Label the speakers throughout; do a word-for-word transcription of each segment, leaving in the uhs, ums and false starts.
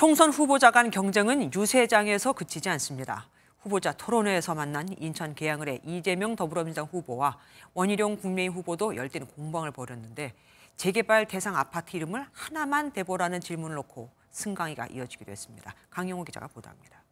Speaker 1: 총선 후보자 간 경쟁은 유세장에서 그치지 않습니다. 후보자 토론회에서 만난 인천 계양을의 이재명 더불어민주당 후보와 원희룡 국민의힘 후보도 열띤 공방을 벌였는데 재개발 대상 아파트 이름을 하나만 대보라는 질문을 놓고 승강이가 이어지기도 했습니다. 강영호 기자가 보도합니다.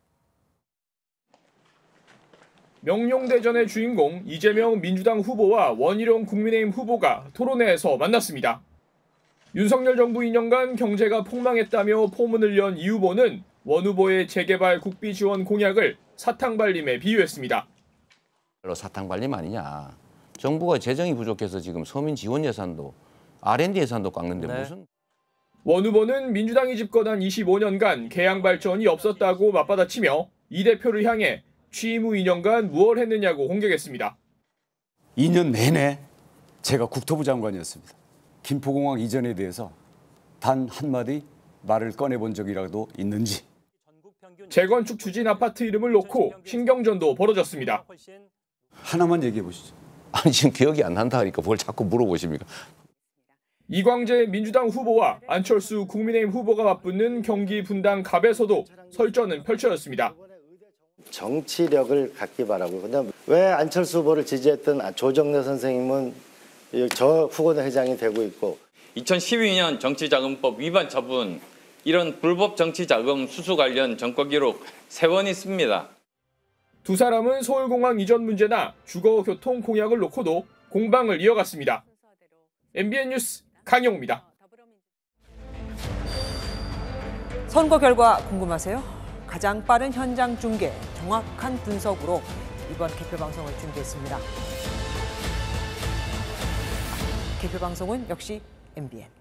Speaker 2: 명룡대전의 주인공 이재명 민주당 후보와 원희룡 국민의힘 후보가 토론회에서 만났습니다. 윤석열 정부 이 년간 경제가 폭망했다며 포문을 연 이 후보는 원 후보의 재개발 국비 지원 공약을 사탕발림에 비유했습니다.
Speaker 3: 사탕발림 아니냐. 정부가 재정이 부족해서 지금 서민 지원 예산도 알 앤 디 예산도 깎는데 네. 무슨.
Speaker 2: 원 후보는 민주당이 집권한 이십오 년간 계양 발전이 없었다고 맞받아치며 이 대표를 향해 취임 후 이 년간 무엇 했느냐고 공격했습니다.
Speaker 4: 이 년 내내 제가 국토부 장관이었습니다. 김포공항 이전에 대해서 단 한마디 말을 꺼내본 적이라도 있는지.
Speaker 2: 재건축 추진 아파트 이름을 놓고 신경전도 벌어졌습니다.
Speaker 4: 하나만 얘기해 보시죠.
Speaker 3: 아니 지금 기억이 안 난다 하니까 뭘 자꾸 물어보십니까?
Speaker 2: 이광재 민주당 후보와 안철수 국민의힘 후보가 맞붙는 경기 분당 갑에서도 설전은 펼쳐졌습니다.
Speaker 5: 정치력을 갖기 바라고. 그다음 왜 안철수 후보를 지지했던 조정래 선생님은 저 후보는 회장이 되고 있고.
Speaker 6: 이천십이 년 정치자금법 위반 처분, 이런 불법 정치자금 수수 관련 정권 기록 세 번 있습니다.
Speaker 2: 두 사람은 서울공항 이전 문제나 주거교통 공약을 놓고도 공방을 이어갔습니다. 엠비엔 뉴스 강영호입니다.
Speaker 1: 선거 결과 궁금하세요? 가장 빠른 현장 중계, 정확한 분석으로 이번 개표 방송을 준비했습니다. 개표 방송은 역시 엠비엔.